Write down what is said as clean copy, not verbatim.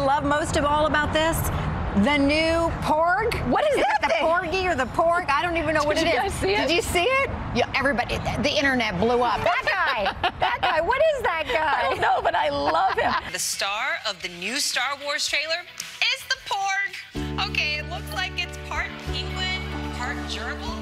love most of all about this? The new Porg. What is that? The Porgy or the Porg? I don't even know what it is. Did you guys see it? Did you see it? Yeah, everybody, the internet blew up. That guy, what is that guy? I don't know, but I love him. The star of the new Star Wars trailer is the Porg. Okay, it looks like it's part penguin, part gerbil.